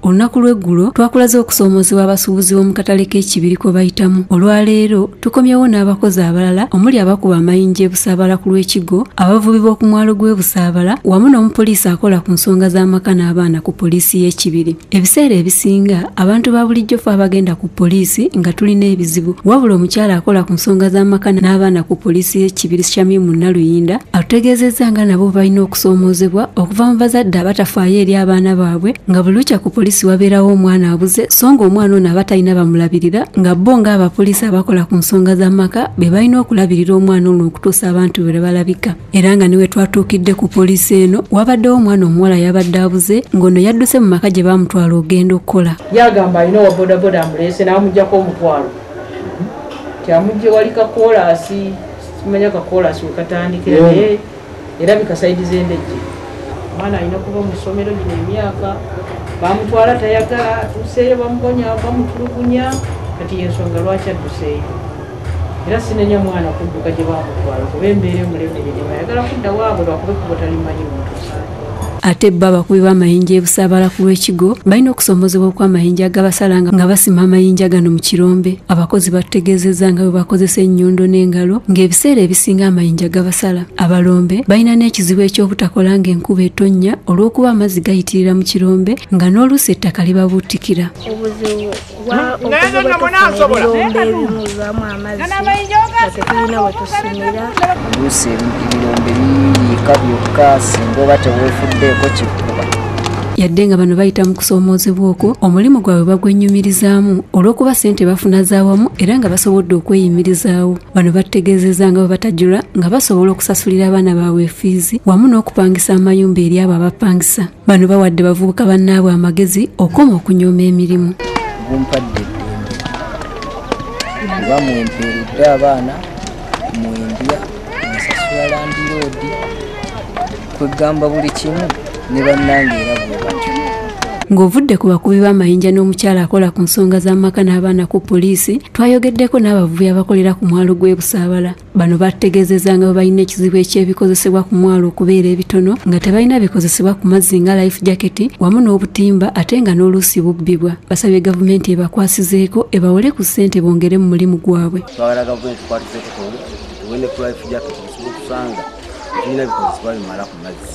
olunaku lw'eggulo twakulaze okusoomozebwa abasuubuzi b'omu katale k'ekibiri kwe bayitamu. Olwaleero tukomyewo n'abakozi abalala omuli abakuba amayinja e Busaabala ku Lwekigo, abavubi b'oku mwalo gw'e Busaabala wamu n'omupoliisi akola ku nsonga z'amaka n'abaana ku poliisi y'Ekibiri. Ebiseera ebisinga abantu ba bulijjo ffe abagenda ku poliisi nga tulina ebizibu, wabula omukyala akola ku nsonga z'amaka n'abaana ku poliisi y'Ekibiri Shamimu Naluyinda atutegeezezza nga nabo balina okusoomoozebwa okuva mu bazadde abatafaayo eri abaana baabwe, nga bulukya ku poliisi wabeerawo omwana abuze so nga omwana ono aba talina bamulabirira, nga bo ng'abapoliisi abakola ku nsonga z'amaka be balina okulabirira omwana ono okutuusa abantu bwe balabika. Era nga niwe twatuukidde ku poliisi eno wabaddewo omwana omuwala yabadde abuze ng'ono yadduse mu maka gye baamutwala ogenda okukola. Yagamba alina owa bodaboda amuleese n'amuggyako omutwalo. Tyamugye wali kakoolaasi, simanya kakoolaasi we katandikira naye erabika sayidi z'endejje. Omwana alina kuba mu ssomero gino emyaka, bamutwala tayagala, atuuseeyo bamugonya bamutulugunya, kati yensonga lwaki adduseeyo. Era sinenya mwana kudduka gye bamutwala kuba embeera emulemerere, bayagala kudda waabwe lwakuba ekkubo talimanyi mutuusayo. Ate bba abakubi b'amayinja e Busaabala ku Lwekigo balina okusoomozebwa okw'amayinja agabasala nga basima amayinja gano mu kirombe. Abakozi bategeezezza nga bwe bakozesa ennyondo n'engalo ng'ebiseera ebisinga amayinja gabasala. Abalombe balina n'ekizibu eky'obutakola ng'enkuba etonnya olw'okuba amazzi gayitirira mu kirombe nga n'oluusi ettaka libabuutikira. Obuzibu ebirombe ebimu bibaamu amazzi nga tetulina we tusimira. Oluusi ebirombe biyiika byokka singa oba teweefuddeeko kikuba. Yadde nga bano bayita mu kusoomoozebwa okwo, omulimu gwabwe bagwenyumirizaamu olw'okuba ssente bafuna z'awamu era nga basobodde okweyimirizaawo. Bano bategeezezza nga bwe batajjula nga basobola okusasulira abaana baabwe fiizi wamu n'okupangisa amayumba eri abo abapangisa. Bano bawadde bavubuka bannaabwe amagezi okukoma okunyooma emirimu. Gumpadde eddembe kuba mwempeeredde abaana mwendya nsasula landiroodi kwegamba buli kimu ne bannange era bwe batyo. Ng'ovudde ku bakubi b'amayinja n'omukyala akola ku nsonga z'amaka n'abaana ku poliisi, twayogeddeko n'abavubi abakolera ku mwalo gw'e Busaabala. Bano bategeezezza nga balina ekizibu eky'ebikozesebwa ku mwalo okubeera ebitono nga tebalina bikozesebwa ku mazzi nga life jacket wamu n'obutimba ate nga n'oluusi bubbibwa. Basabye gavumenti ebakwasizeeko ebawole ku ssente bongere mu mulimu gwabwe. Twagala gavumenti tukwatizeeko tuwende ku life jacket tusobola okusanga tulina bikozesebwa bimala ku mazzi.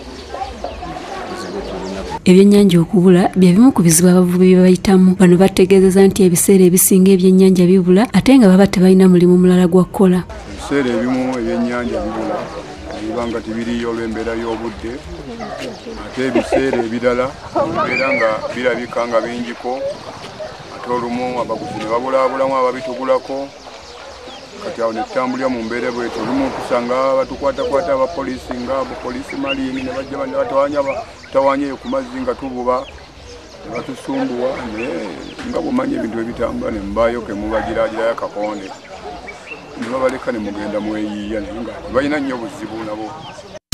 Ebyennyanja okubula bye bimu ku bizibu abavubi bye bayitamu. Bano bategeezezza nti ebiseera ebisinga ebyennyanja bibula ate nga baba tebalina mulimu mulala gwa kukola. Ebiseera ebimu ebyennyanja bibula biba nga tibiriyo olw'embeera y'obudde, ate ebiseera ebirala embeera nga birabika nga bingiko, ate olumu abaguzi ne babulaabulamu ababitugulako. Kati awo ne tutambulira mu mbeera bwetyo, olumu okusanga batukwatakwata abapoliisi nga abapoliisi malini ne bajja batawanyeyo ku mazzi nga tuvuba ne batusumbuwa, nga bw'omanya ebintu ebitambula ne mubaayo ke mubagiraagirayo akakonde ne babaleka ne mugenda mweyiiya naye nga tebalina nnyo buzibu nabo.